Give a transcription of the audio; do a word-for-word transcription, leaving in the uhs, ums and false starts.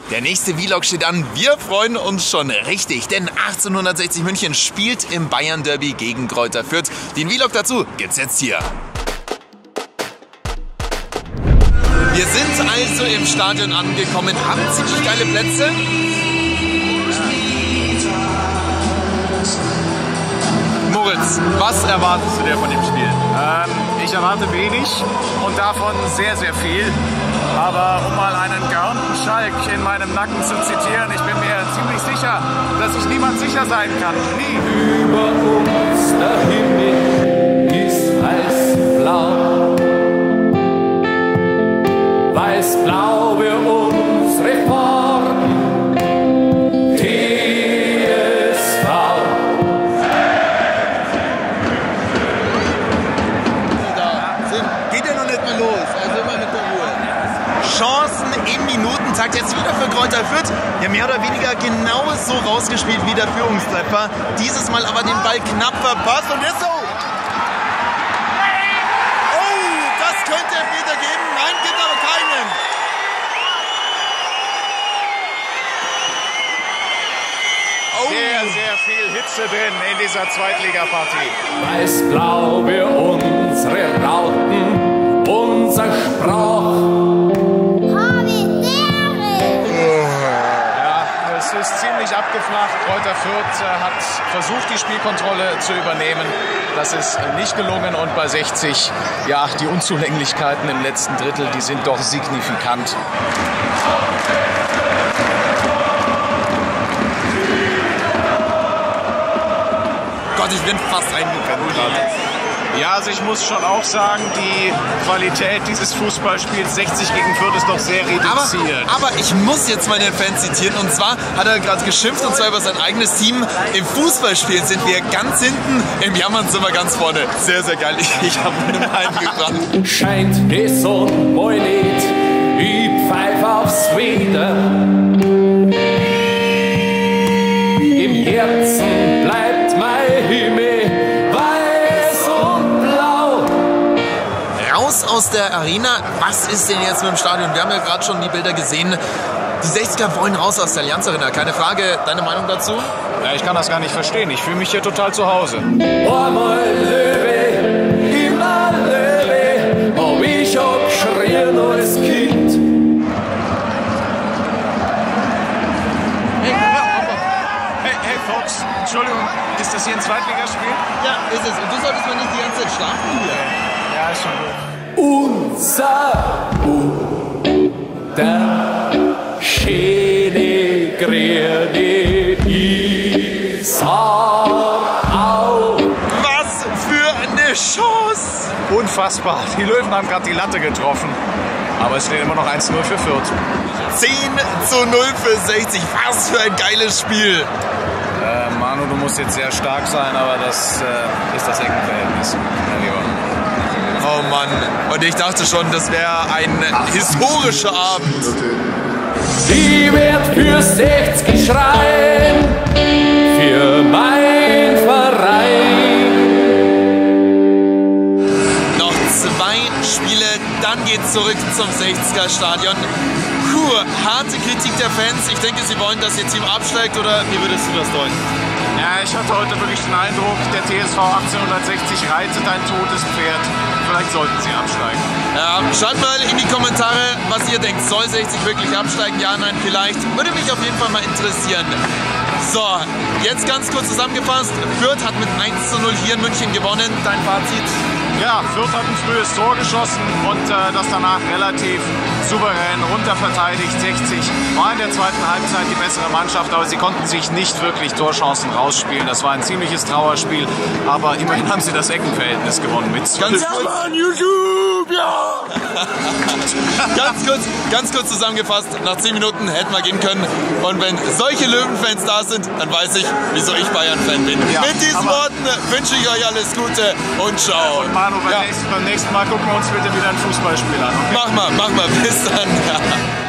Der nächste Vlog steht an. Wir freuen uns schon richtig, denn achtzehnhundertsechzig München spielt im Bayern Derby gegen Greuther Fürth. Den Vlog dazu gibt's jetzt hier. Wir sind also im Stadion angekommen, haben ziemlich geile Plätze. Moritz, was erwartest du dir von dem Spiel? Ähm, ich erwarte wenig und davon sehr, sehr viel. Aber um mal einen geörnten Schalk in meinem Nacken zu zitieren, ich bin mir ziemlich sicher, dass sich niemand sicher sein kann. Nie. Über uns der Himmel ist weiß-blau. Weiß-blau wir unsere Farben. T S V. Geht ja noch nicht mehr los, also immer mit der Ruhe. Chancen im Minutentakt jetzt wieder für Greuther Fürth. Ja, mehr oder weniger genauso rausgespielt wie der Führungstreffer. Dieses Mal aber den Ball knapp verpasst und ist so. Oh, das könnte Elfmeter geben. Nein, gibt aber keinen. Oh. Sehr, sehr viel Hitze drin in dieser Zweitligapartie. Weiß-blau wir unsere Rauten, unser Sprach. Es ist ziemlich abgeflacht. Greuther Fürth hat versucht, die Spielkontrolle zu übernehmen. Das ist nicht gelungen und bei sechzig, ja, die Unzulänglichkeiten im letzten Drittel, die sind doch signifikant. Gott, ich bin fast eingegangen gerade. Ja, also ich muss schon auch sagen, die Qualität dieses Fußballspiels sechzig gegen Fürth ist doch sehr reduziert. Aber, aber ich muss jetzt mal den Fan zitieren. Und zwar hat er gerade geschimpft, und zwar über sein eigenes Team. Im Fußballspiel sind wir ganz hinten, im Jammern sind wir ganz vorne. Sehr, sehr geil. Ich, ich habe einen heimgebracht. Scheint die Sonne mal nicht, ich pfeif aufs Wetter. Im Herzen bleibt mein Himmel. Raus aus der Arena. Was ist denn jetzt mit dem Stadion? Wir haben ja gerade schon die Bilder gesehen. Die sechziger wollen raus aus der Allianz Arena. Keine Frage. Deine Meinung dazu? Ja, ich kann das gar nicht verstehen. Ich fühle mich hier total zu Hause. Einmal Löwe, immer Löwe, hab ich hab geschrien als Kind. Hey, hey, hey, Fox, Entschuldigung, ist das hier ein Zweitligaspiel? Ja, ist es. Und du solltest mal nicht die ganze Zeit schlafen hier. Ja, ist schon gut. Unser der schöne grüne Isar au. Was für eine Chance! Unfassbar. Die Löwen haben gerade die Latte getroffen. Aber es steht immer noch eins zu null für Fürth. zehn zu null für sechzig. Was für ein geiles Spiel. Äh, Manu, du musst jetzt sehr stark sein, aber das äh, ist das Eckenverhältnis. Ja, lieber. Oh Mann, und ich dachte schon, das wäre ein historischer Abend. Die wird für sechzig schreien, für mein Verein. Noch zwei Spiele, dann geht's zurück zum sechziger Stadion. Puh, harte Kritik der Fans. Ich denke, sie wollen, dass ihr Team absteigt, oder wie würdest du das deuten? Ja, ich hatte heute wirklich den Eindruck, der T S V achtzehnhundertsechzig reitet ein totes Pferd. Vielleicht sollten sie absteigen. Ja, schreibt mal in die Kommentare, was ihr denkt. Soll sechzig wirklich absteigen? Ja, nein, vielleicht. Würde mich auf jeden Fall mal interessieren. So, jetzt ganz kurz zusammengefasst. Fürth hat mit eins zu null hier in München gewonnen. Dein Fazit? Ja, Fürth hat ein frühes Tor geschossen und äh, das danach relativ souverän runterverteidigt. sechzig war in der zweiten Halbzeit die bessere Mannschaft, aber sie konnten sich nicht wirklich Torchancen rausspielen. Das war ein ziemliches Trauerspiel, aber immerhin haben sie das Eckenverhältnis gewonnen mit Ganz kurz, an YouTube, ja! ganz, kurz, ganz kurz zusammengefasst, nach zehn Minuten hätten wir gehen können. Und wenn solche Löwenfans da sind, dann weiß ich, wieso ich Bayern-Fan bin. Ja, mit diesen Worten wünsche ich euch alles Gute und ciao. Und Manu, beim, ja. nächsten, beim nächsten Mal gucken wir uns bitte wieder ein Fußballspiel an. Okay? Mach mal, mach mal, bis dann.